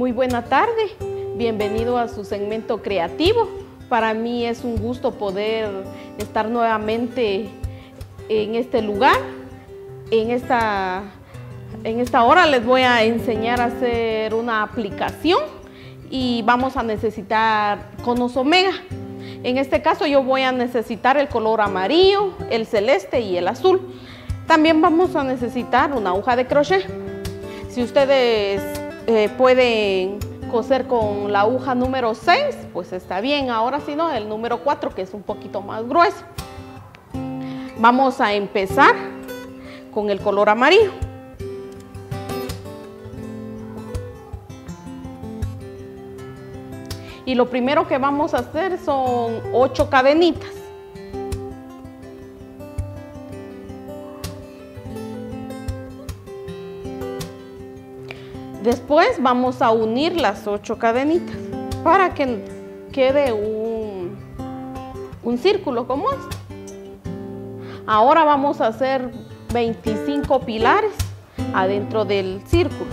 Muy buena tarde, bienvenido a su segmento creativo. Para mí es un gusto poder estar nuevamente en este lugar. En esta hora les voy a enseñar a hacer una aplicación y vamos a necesitar conos omega. En este caso yo voy a necesitar el color amarillo, el celeste y el azul. También vamos a necesitar una aguja de crochet. Si ustedes pueden coser con la aguja número 6, pues está bien. Ahora si no, el número 4, que es un poquito más grueso. Vamos a empezar con el color amarillo. Y lo primero que vamos a hacer son 8 cadenitas. Después vamos a unir las 8 cadenitas para que quede un círculo como este. Ahora vamos a hacer 25 pilares adentro del círculo.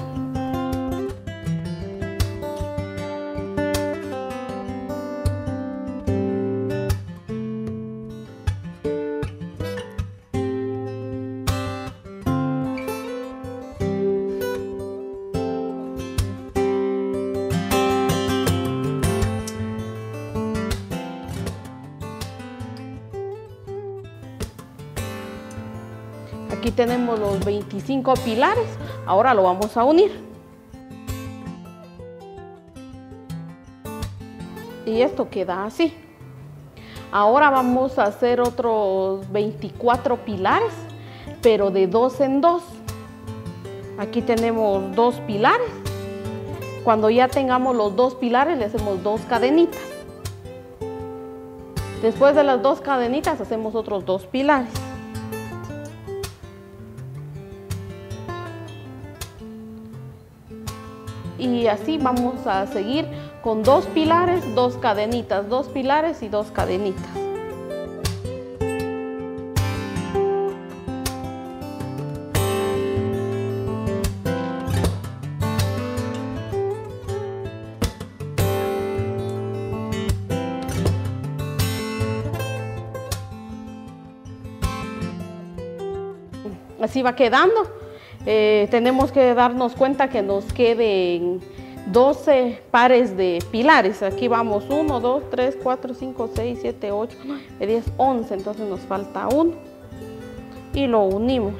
Aquí tenemos los 25 pilares, ahora lo vamos a unir. Y esto queda así. Ahora vamos a hacer otros 24 pilares, pero de 2 en 2. Aquí tenemos 2 pilares. Cuando ya tengamos los 2 pilares, le hacemos 2 cadenitas. Después de las 2 cadenitas, hacemos otros 2 pilares. Y así vamos a seguir con 2 pilares, 2 cadenitas, 2 pilares y 2 cadenitas. Así va quedando. Tenemos que darnos cuenta que nos queden 12 pares de pilares. Aquí vamos 1, 2, 3, 4, 5, 6, 7, 8, 9, 10, 11. Entonces nos falta 1 y lo unimos.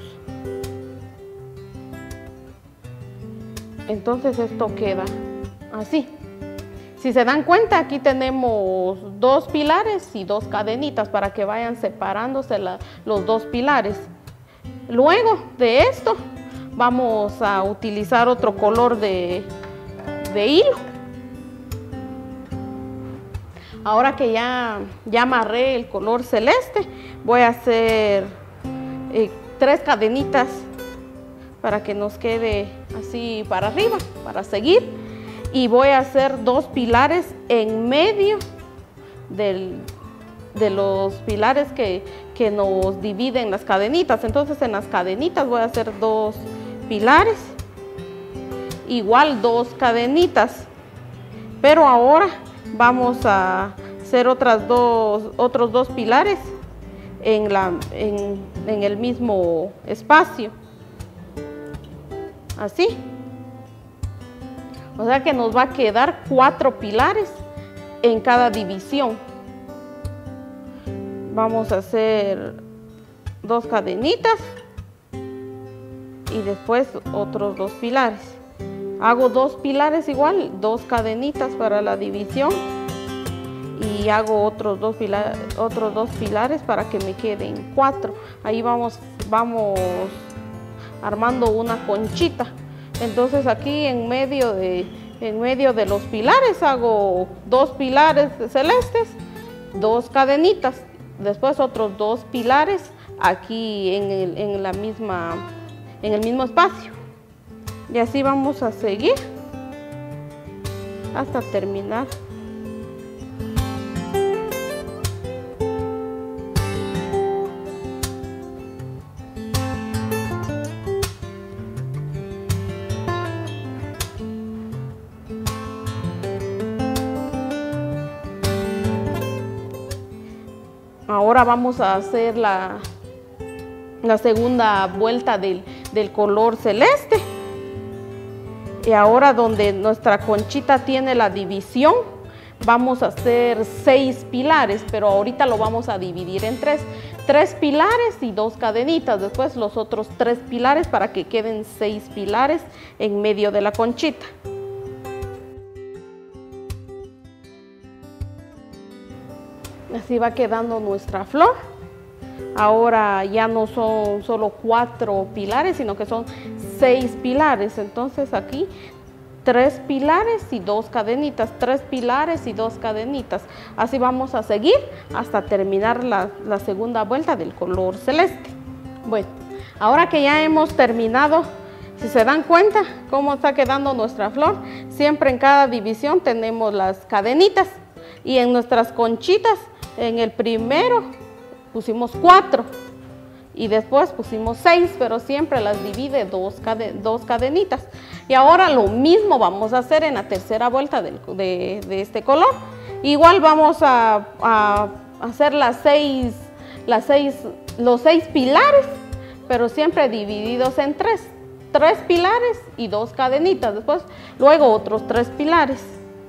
Entonces esto queda así. Si se dan cuenta, aquí tenemos 2 pilares y 2 cadenitas para que vayan separándose los 2 pilares. Luego de esto vamos a utilizar otro color de hilo. Ahora que ya amarré el color celeste, voy a hacer 3 cadenitas para que nos quede así para arriba, para seguir. Y voy a hacer 2 pilares en medio de los pilares que nos dividen las cadenitas. Entonces en las cadenitas voy a hacer 2 pilares, igual 2 cadenitas, pero ahora vamos a hacer otros 2 pilares en el mismo espacio, así. O sea que nos va a quedar 4 pilares en cada división. Vamos a hacer 2 cadenitas y después otros 2 pilares. Hago 2 pilares igual, 2 cadenitas para la división y hago otros 2 pilares para que me queden 4. Ahí vamos armando una conchita. Entonces aquí en medio de los pilares hago 2 pilares celestes, 2 cadenitas. Después otros 2 pilares aquí en el mismo espacio. Y así vamos a seguir hasta terminar. Ahora vamos a hacer la segunda vuelta del color celeste. Y ahora donde nuestra conchita tiene la división, vamos a hacer 6 pilares, pero ahorita lo vamos a dividir en 3. 3 pilares y 2 cadenitas, después los otros 3 pilares para que queden 6 pilares en medio de la conchita. Así va quedando nuestra flor. Ahora ya no son solo 4 pilares, sino que son 6 pilares. Entonces aquí 3 pilares y 2 cadenitas, 3 pilares y 2 cadenitas. Así vamos a seguir hasta terminar la segunda vuelta del color celeste. Bueno, ahora que ya hemos terminado, si se dan cuenta cómo está quedando nuestra flor, siempre en cada división tenemos las cadenitas y en nuestras conchitas, en el primero pusimos 4 y después pusimos 6, pero siempre las divide dos cadenitas. Y ahora lo mismo vamos a hacer en la tercera vuelta de este color. Igual vamos a hacer los 6 pilares, pero siempre divididos en 3 pilares y 2 cadenitas. Después, luego otros 3 pilares.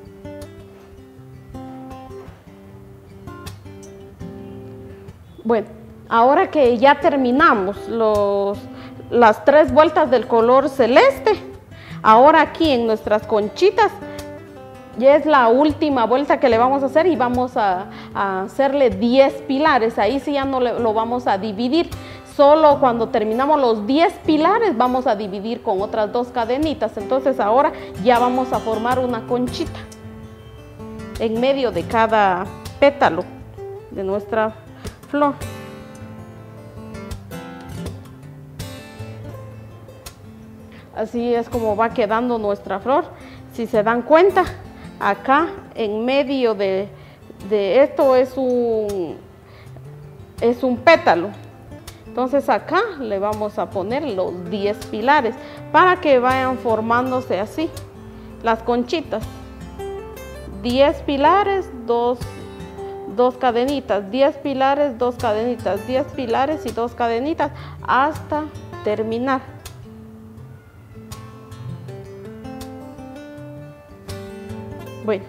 Bueno, ahora que ya terminamos las 3 vueltas del color celeste, ahora aquí en nuestras conchitas ya es la última vuelta que le vamos a hacer y vamos a hacerle 10 pilares. Ahí sí ya no lo vamos a dividir. Solo cuando terminamos los 10 pilares vamos a dividir con otras 2 cadenitas. Entonces ahora ya vamos a formar una conchita en medio de cada pétalo de nuestra flor. Así es como va quedando nuestra flor. Si se dan cuenta, acá en medio de esto es un pétalo. Entonces acá le vamos a poner los 10 pilares para que vayan formándose así las conchitas. 10 pilares, 2 cadenitas, 10 pilares, 2 cadenitas, 10 pilares y 2 cadenitas hasta terminar. Bueno,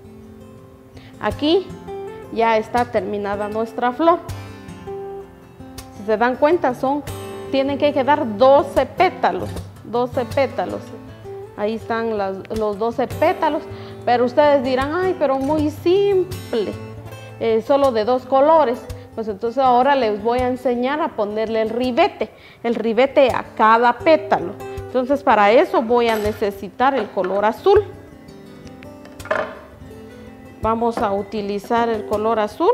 aquí ya está terminada nuestra flor. Si se dan cuenta, tienen que quedar 12 pétalos. 12 pétalos. Ahí están los 12 pétalos. Pero ustedes dirán, ay, pero muy simple. Solo de 2 colores. Pues entonces ahora les voy a enseñar a ponerle el ribete a cada pétalo. Entonces para eso voy a necesitar el color azul. Vamos a utilizar el color azul.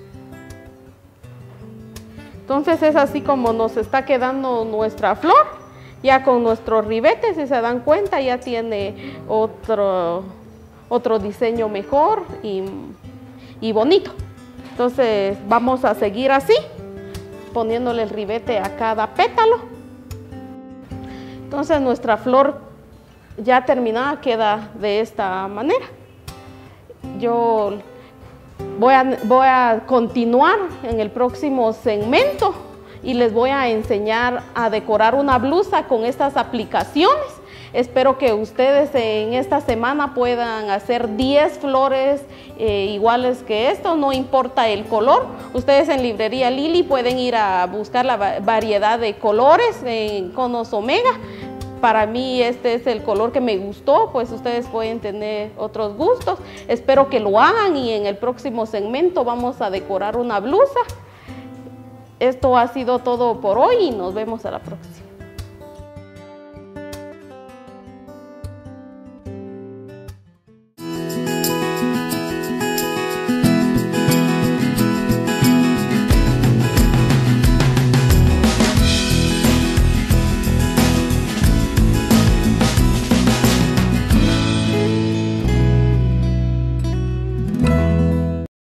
Entonces es así como nos está quedando nuestra flor. Ya con nuestro ribete, si se dan cuenta, ya tiene otro diseño mejor y bonito. Entonces vamos a seguir así, poniéndole el ribete a cada pétalo. Entonces nuestra flor ya terminada queda de esta manera. Yo voy a continuar en el próximo segmento y les voy a enseñar a decorar una blusa con estas aplicaciones. Espero que ustedes en esta semana puedan hacer 10 flores iguales que esto, no importa el color. Ustedes en Librería Lili pueden ir a buscar la variedad de colores en Conos Omega. Para mí este es el color que me gustó, pues ustedes pueden tener otros gustos. Espero que lo hagan y en el próximo segmento vamos a decorar una blusa. Esto ha sido todo por hoy y nos vemos a la próxima.